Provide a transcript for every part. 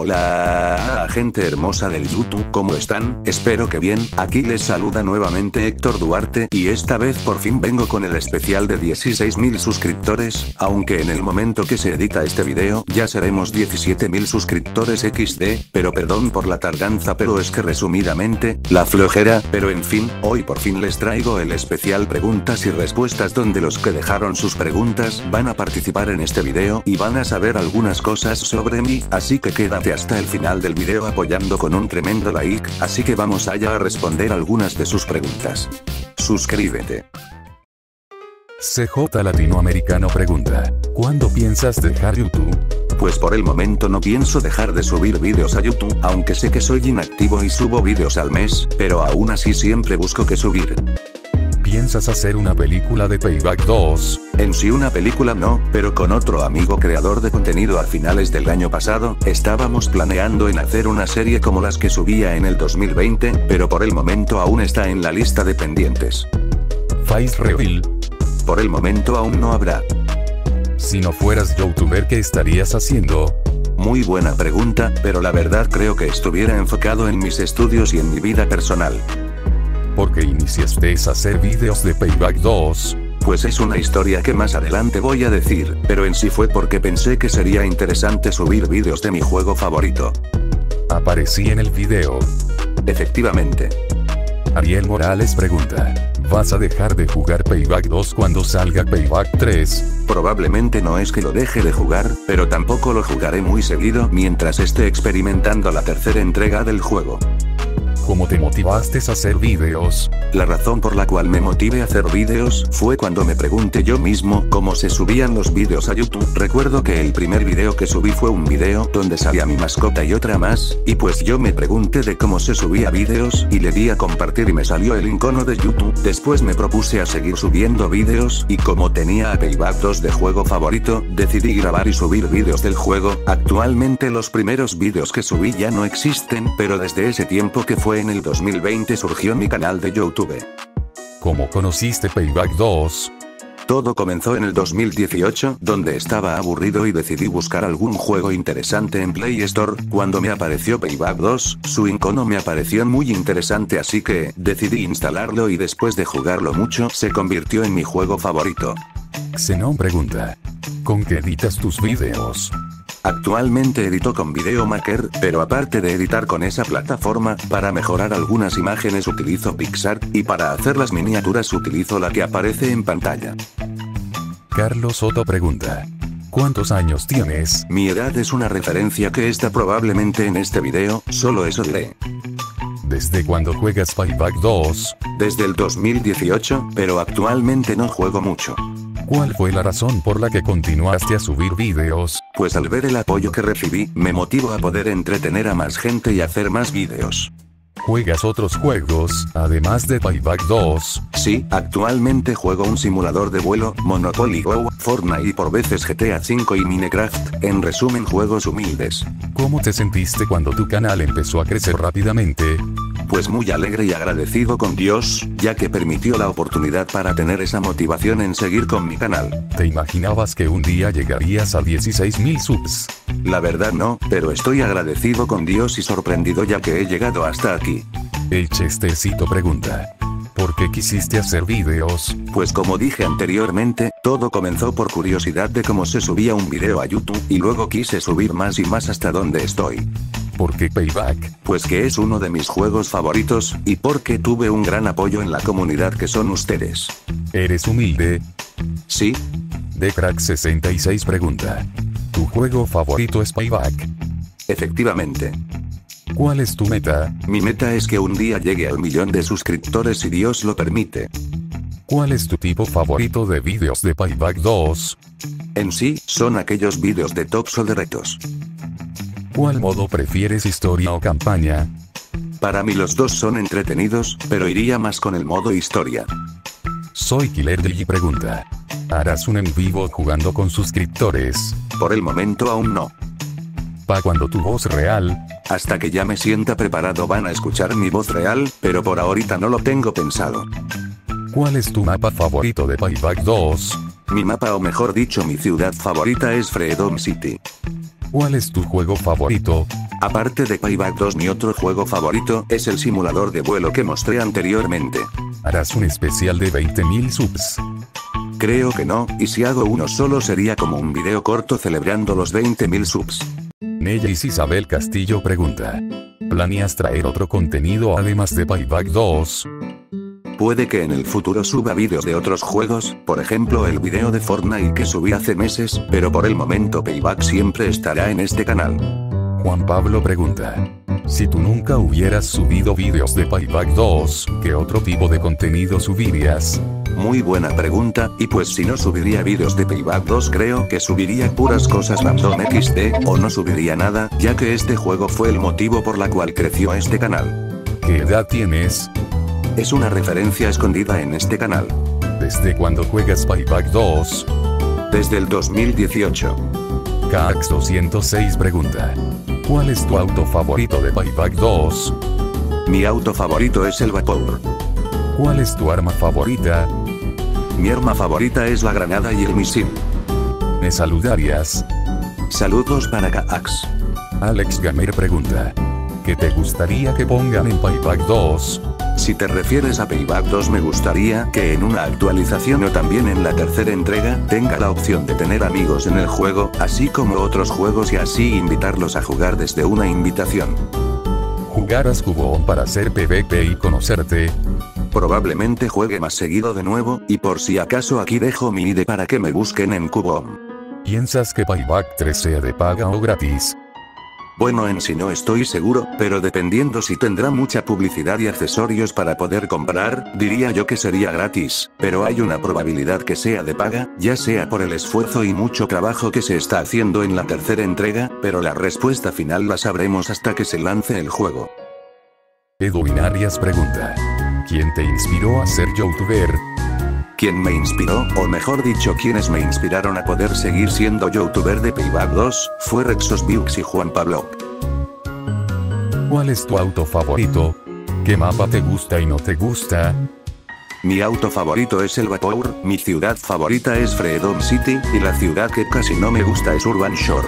Hola, gente hermosa del YouTube, ¿cómo están? Espero que bien. Aquí les saluda nuevamente Héctor Duarte, y esta vez por fin vengo con el especial de 16.000 suscriptores, aunque en el momento que se edita este video, ya seremos 17.000 suscriptores XD, pero perdón por la tardanza, pero es que resumidamente, la flojera, pero en fin, hoy por fin les traigo el especial preguntas y respuestas donde los que dejaron sus preguntas, van a participar en este video y van a saber algunas cosas sobre mí, así que quédate hasta el final del video apoyando con un tremendo like, así que vamos allá a responder algunas de sus preguntas. Suscríbete. CJ Latinoamericano pregunta, ¿cuándo piensas dejar YouTube? Pues por el momento no pienso dejar de subir vídeos a YouTube, aunque sé que soy inactivo y subo vídeos al mes, pero aún así siempre busco que subir. ¿Piensas hacer una película de Payback 2? En sí una película no, pero con otro amigo creador de contenido a finales del año pasado, estábamos planeando en hacer una serie como las que subía en el 2020, pero por el momento aún está en la lista de pendientes. Face Reveal. Por el momento aún no habrá. Si no fueras youtuber, ¿qué estarías haciendo? Muy buena pregunta, pero la verdad creo que estuviera enfocado en mis estudios y en mi vida personal. ¿Por qué iniciaste a hacer vídeos de Payback 2? Pues es una historia que más adelante voy a decir, pero en sí fue porque pensé que sería interesante subir vídeos de mi juego favorito. Aparecí en el video. Efectivamente. Ariel Morales pregunta, ¿vas a dejar de jugar Payback 2 cuando salga Payback 3? Probablemente no es que lo deje de jugar, pero tampoco lo jugaré muy seguido mientras esté experimentando la tercera entrega del juego. ¿Cómo te motivaste a hacer vídeos? La razón por la cual me motivé a hacer vídeos fue cuando me pregunté yo mismo cómo se subían los vídeos a YouTube. Recuerdo que el primer video que subí fue un video donde salía mi mascota y otra más, y pues yo me pregunté de cómo se subía vídeos y le di a compartir y me salió el icono de YouTube. Después me propuse a seguir subiendo vídeos y como tenía a Payback 2 de juego favorito, decidí grabar y subir vídeos del juego. Actualmente los primeros vídeos que subí ya no existen, pero desde ese tiempo que fue en el 2020 surgió mi canal de YouTube. ¿Cómo conociste Payback 2? Todo comenzó en el 2018, donde estaba aburrido y decidí buscar algún juego interesante en Play Store. Cuando me apareció Payback 2, su icono me pareció muy interesante, así que decidí instalarlo y después de jugarlo mucho, se convirtió en mi juego favorito. Xenon pregunta, ¿con qué editas tus vídeos? Actualmente edito con Video Maker, pero aparte de editar con esa plataforma, para mejorar algunas imágenes utilizo PicsArt, y para hacer las miniaturas utilizo la que aparece en pantalla. Carlos Soto pregunta, ¿cuántos años tienes? Mi edad es una referencia que está probablemente en este video, solo eso diré. ¿Desde cuándo juegas Payback 2? Desde el 2018, pero actualmente no juego mucho. ¿Cuál fue la razón por la que continuaste a subir vídeos? Pues al ver el apoyo que recibí, me motivó a poder entretener a más gente y hacer más vídeos. ¿Juegas otros juegos, además de Payback 2? Sí, actualmente juego un simulador de vuelo, Monopoly Go, Fortnite y por veces GTA V y Minecraft, en resumen juegos humildes. ¿Cómo te sentiste cuando tu canal empezó a crecer rápidamente? Pues muy alegre y agradecido con Dios, ya que permitió la oportunidad para tener esa motivación en seguir con mi canal. ¿Te imaginabas que un día llegarías a 16.000 subs? La verdad no, pero estoy agradecido con Dios y sorprendido ya que he llegado hasta aquí. El Chestercito pregunta, ¿por qué quisiste hacer vídeos? Pues como dije anteriormente, todo comenzó por curiosidad de cómo se subía un video a YouTube, y luego quise subir más y más hasta donde estoy. ¿Por qué Payback? Pues que es uno de mis juegos favoritos, y porque tuve un gran apoyo en la comunidad que son ustedes. ¿Eres humilde? Sí. TheCrack66 pregunta, ¿tu juego favorito es Payback? Efectivamente. ¿Cuál es tu meta? Mi meta es que un día llegue al 1.000.000 de suscriptores si Dios lo permite. ¿Cuál es tu tipo favorito de vídeos de Payback 2? En sí, son aquellos vídeos de tops o de retos. ¿Cuál modo prefieres, historia o campaña? Para mí los dos son entretenidos, pero iría más con el modo historia. Soy Killer Digi pregunta, ¿harás un en vivo jugando con suscriptores? Por el momento aún no. ¿Pa cuando tu voz real? Hasta que ya me sienta preparado van a escuchar mi voz real, pero por ahorita no lo tengo pensado. ¿Cuál es tu mapa favorito de Payback 2? Mi mapa, o mejor dicho mi ciudad favorita, es Freedom City. ¿Cuál es tu juego favorito? Aparte de Payback 2, mi otro juego favorito es el simulador de vuelo que mostré anteriormente. ¿Harás un especial de 20.000 subs? Creo que no, y si hago uno solo sería como un video corto celebrando los 20.000 subs. Nellis Isabel Castillo pregunta. ¿Planeas traer otro contenido además de Payback 2? Puede que en el futuro suba vídeos de otros juegos, por ejemplo el video de Fortnite que subí hace meses, pero por el momento Payback siempre estará en este canal. Juan Pablo pregunta. Si tú nunca hubieras subido vídeos de Payback 2, ¿qué otro tipo de contenido subirías? Muy buena pregunta, y pues si no subiría vídeos de Payback 2 creo que subiría puras cosas random XD, o no subiría nada, ya que este juego fue el motivo por la cual creció este canal. ¿Qué edad tienes? Es una referencia escondida en este canal. ¿Desde cuándo juegas Payback 2? Desde el 2018. Cax206 pregunta. ¿Cuál es tu auto favorito de Payback 2? Mi auto favorito es el Vapor. ¿Cuál es tu arma favorita? Mi arma favorita es la granada y el misil. ¿Me saludarías? Saludos para Cax. Alex Gamer pregunta. ¿Qué te gustaría que pongan en Payback 2? Si te refieres a Payback 2, me gustaría que en una actualización o también en la tercera entrega tenga la opción de tener amigos en el juego, así como otros juegos y así invitarlos a jugar desde una invitación. ¿Jugarás Cubone para hacer PvP y conocerte? Probablemente juegue más seguido de nuevo, y por si acaso aquí dejo mi ID para que me busquen en Cubone. ¿Piensas que Payback 3 sea de paga o gratis? Bueno, en sí no estoy seguro, pero dependiendo si tendrá mucha publicidad y accesorios para poder comprar, diría yo que sería gratis, pero hay una probabilidad que sea de paga, ya sea por el esfuerzo y mucho trabajo que se está haciendo en la tercera entrega, pero la respuesta final la sabremos hasta que se lance el juego. Edwin Arias pregunta. ¿Quién te inspiró a ser youtuber? ¿Quién me inspiró, o mejor dicho quienes me inspiraron a poder seguir siendo youtuber de Payback 2, fue Rexosviux y Juan Pablo. ¿Cuál es tu auto favorito? ¿Qué mapa te gusta y no te gusta? Mi auto favorito es el Vapor, mi ciudad favorita es Freedom City, y la ciudad que casi no me gusta es Urban Shore.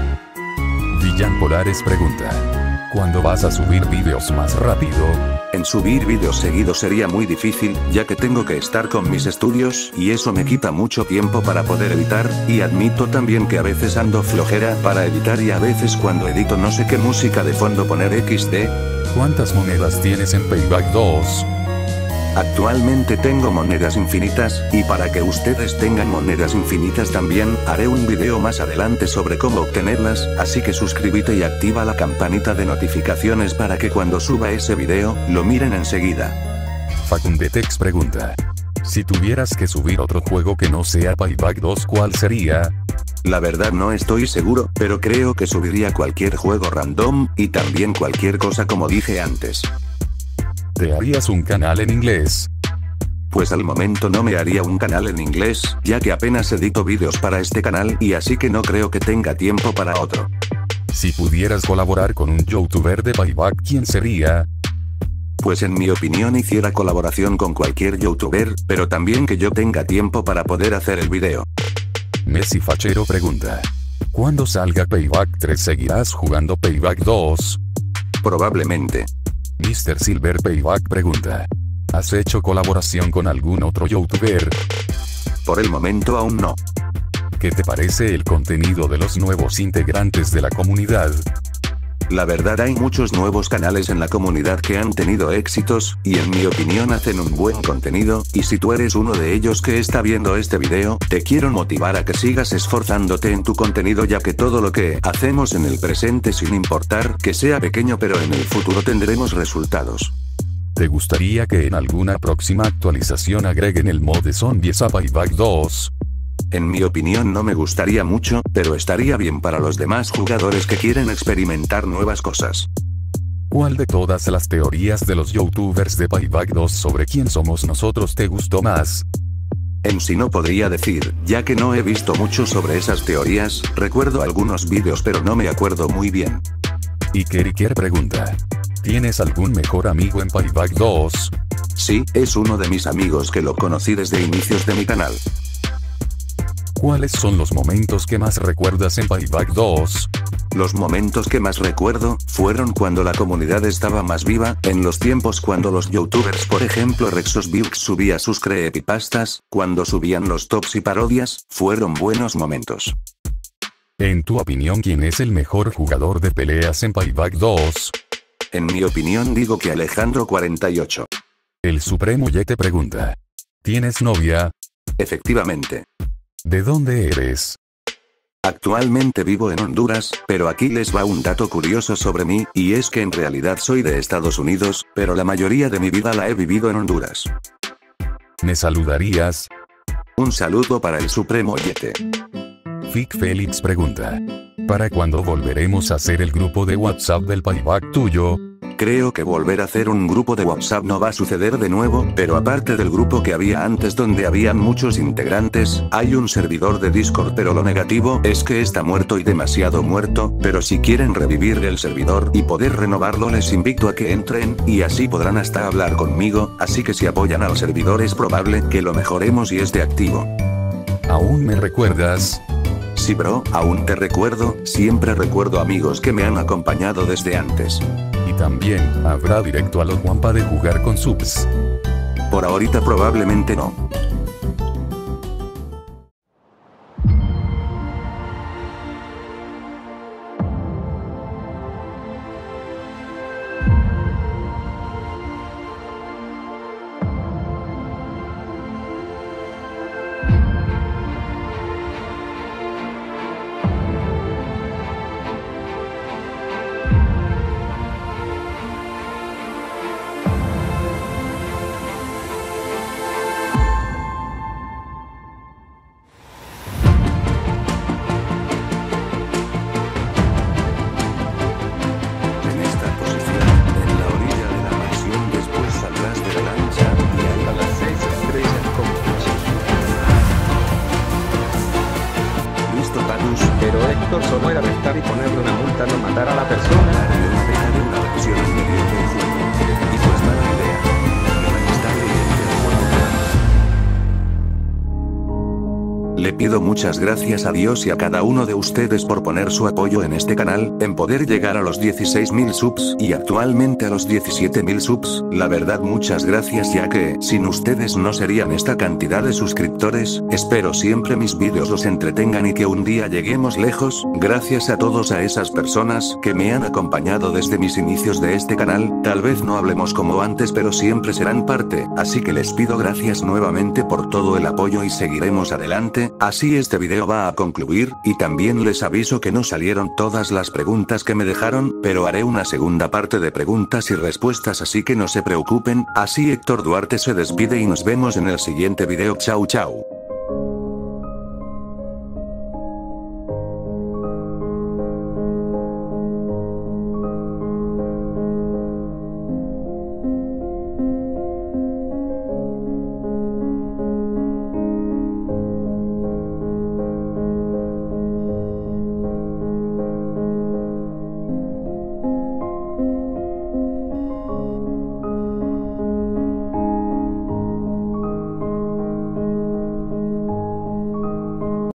Villan Polares pregunta. ¿Cuándo vas a subir vídeos más rápido? En subir vídeos seguidos sería muy difícil, ya que tengo que estar con mis estudios, y eso me quita mucho tiempo para poder editar, y admito también que a veces ando flojera para editar y a veces cuando edito no sé qué música de fondo poner XD. ¿Cuántas monedas tienes en Payback 2? Actualmente tengo monedas infinitas, y para que ustedes tengan monedas infinitas también, haré un video más adelante sobre cómo obtenerlas, así que suscríbete y activa la campanita de notificaciones para que cuando suba ese video, lo miren enseguida. Facundetex pregunta. Si tuvieras que subir otro juego que no sea Payback 2, ¿cuál sería? La verdad no estoy seguro, pero creo que subiría cualquier juego random, y también cualquier cosa como dije antes. ¿Te harías un canal en inglés? Pues al momento no me haría un canal en inglés, ya que apenas edito vídeos para este canal y así que no creo que tenga tiempo para otro. Si pudieras colaborar con un youtuber de Payback, ¿quién sería? Pues en mi opinión hiciera colaboración con cualquier youtuber, pero también que yo tenga tiempo para poder hacer el video. Messi Fachero pregunta. ¿Cuándo salga Payback 3 seguirás jugando Payback 2? Probablemente. Mr. Silver Payback pregunta. ¿Has hecho colaboración con algún otro youtuber? Por el momento aún no. ¿Qué te parece el contenido de los nuevos integrantes de la comunidad? La verdad hay muchos nuevos canales en la comunidad que han tenido éxitos, y en mi opinión hacen un buen contenido, y si tú eres uno de ellos que está viendo este video, te quiero motivar a que sigas esforzándote en tu contenido ya que todo lo que hacemos en el presente sin importar que sea pequeño pero en el futuro tendremos resultados. ¿Te gustaría que en alguna próxima actualización agreguen el mod de zombies a Payback 2? En mi opinión no me gustaría mucho, pero estaría bien para los demás jugadores que quieren experimentar nuevas cosas. ¿Cuál de todas las teorías de los youtubers de Payback 2 sobre quién somos nosotros te gustó más? En sí no podría decir, ya que no he visto mucho sobre esas teorías, recuerdo algunos vídeos pero no me acuerdo muy bien. Iker pregunta. ¿Tienes algún mejor amigo en Payback 2? Sí, es uno de mis amigos que lo conocí desde inicios de mi canal. ¿Cuáles son los momentos que más recuerdas en Payback 2? Los momentos que más recuerdo, fueron cuando la comunidad estaba más viva, en los tiempos cuando los youtubers por ejemplo RexosViews subía sus creepypastas, cuando subían los tops y parodias, fueron buenos momentos. En tu opinión, ¿quién es el mejor jugador de peleas en Payback 2? En mi opinión digo que Alejandro 48. El Supremo Ye te pregunta. ¿Tienes novia? Efectivamente. ¿De dónde eres? Actualmente vivo en Honduras, pero aquí les va un dato curioso sobre mí, y es que en realidad soy de Estados Unidos, pero la mayoría de mi vida la he vivido en Honduras. ¿Me saludarías? Un saludo para el Supremo Yete. Fic Félix pregunta. ¿Para cuándo volveremos a hacer el grupo de WhatsApp del Payback tuyo? Creo que volver a hacer un grupo de WhatsApp no va a suceder de nuevo, pero aparte del grupo que había antes donde habían muchos integrantes, hay un servidor de Discord, pero lo negativo es que está muerto y demasiado muerto, pero si quieren revivir el servidor y poder renovarlo les invito a que entren, y así podrán hasta hablar conmigo, así que si apoyan al servidor es probable que lo mejoremos y esté activo. ¿Aún me recuerdas? Sí bro, aún te recuerdo, siempre recuerdo amigos que me han acompañado desde antes. Y también, ¿habrá directo a los Wampa de jugar con subs? Por ahorita probablemente no. Pero Héctor solo era arrestar y ponerle una multa, no matar a la persona. Dejaré una versión en medio del juego. Y pues mala idea. Lamentable y le pido muchas gracias a Dios y a cada uno de ustedes por poner su apoyo en este canal, en poder llegar a los 16.000 subs y actualmente a los 17.000 subs. La verdad muchas gracias, ya que sin ustedes no serían esta cantidad de suscriptores. Espero siempre mis vídeos los entretengan y que un día lleguemos lejos. Gracias a todos a esas personas que me han acompañado desde mis inicios de este canal. Tal vez no hablemos como antes, pero siempre serán parte, así que les pido gracias nuevamente por todo el apoyo y seguiremos adelante. Así este video va a concluir, y también les aviso que no salieron todas las preguntas que me dejaron, pero haré una segunda parte de preguntas y respuestas, así que no se preocupen. Así Héctor Duarte se despide y nos vemos en el siguiente video. Chau chau.